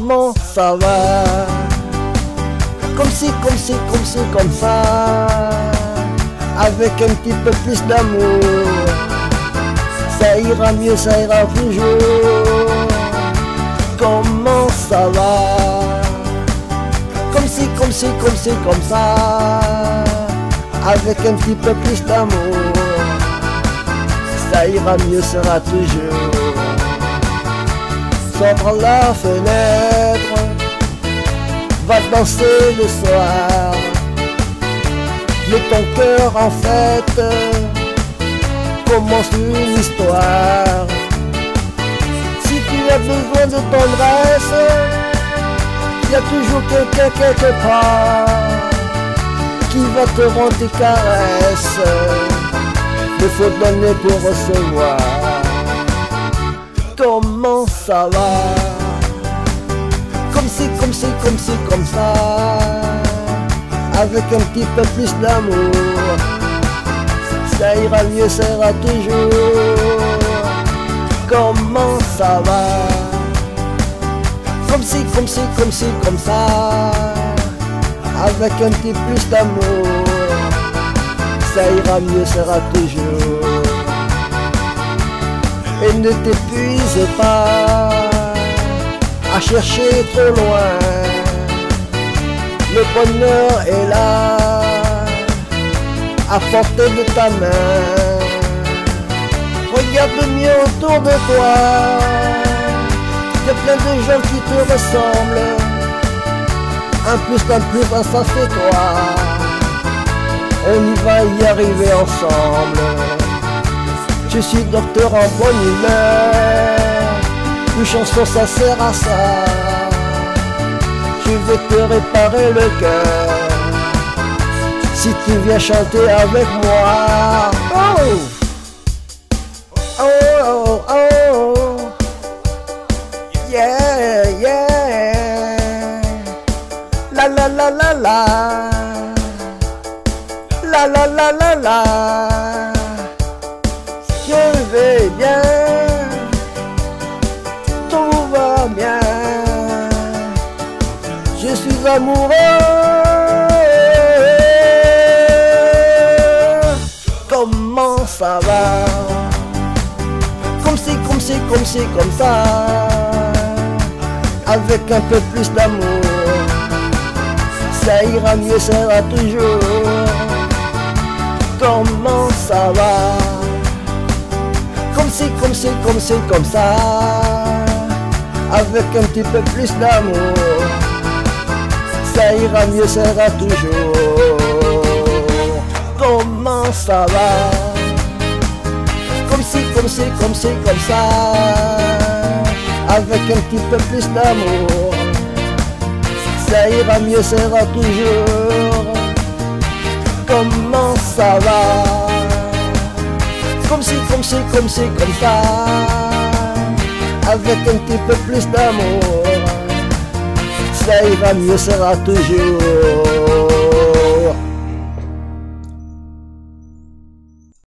Comment ça va? Comme si, comme si, comme si, comme ça. Avec un petit peu plus d'amour, ça ira mieux, ça ira toujours. Comment ça va? Comme si, comme si, comme si, comme ça. Avec un petit peu plus d'amour, ça ira mieux, ça ira toujours. Sors par la fenêtre, va danser le soir. Mais ton cœur en fait commence une histoire. Si tu as besoin de tendresse, il y a toujours quelqu'un quelque part qui va te rendre tes caresses. Il faut donner pour recevoir. Comment ça va? Comme si, comme si, comme si, comme ça. Avec un petit peu plus d'amour, ça ira mieux, ça ira toujours. Comment ça va? Comme si, comme si, comme si, comme ça. Avec un petit plus d'amour, ça ira mieux, ça ira toujours. Et ne t'épuise pas à chercher trop loin. Le bonheur est là, à portée de ta main. Regarde mieux autour de toi, il y a plein de gens qui te ressemblent. Un plus, ça fait toi. On y va y arriver ensemble. Je suis docteur en bonne humeur, une chanson ça sert à ça. Je vais te réparer le cœur si tu viens chanter avec moi. Oh, oh, oh, oh. Yeah, yeah. La la la la la. La la la la la. Je vais bien, tout va bien. Je suis amoureux. Comment ça va? Comme si, comme si, comme si, comme ça. Avec un peu plus d'amour, ça ira mieux, ça ira toujours. Comment ça va? Comme si, comme si, comme si, comme ça. Avec un petit peu plus d'amour, ça ira mieux, ça ira toujours. Comment ça va? Comme si, comme si, comme si, comme ça. Avec un petit peu plus d'amour, ça ira mieux, ça ira toujours. Comment ça va? Comme si, comme si, comme si, comme ça. Avec un petit peu plus d'amour, ça ira mieux, ça ira toujours.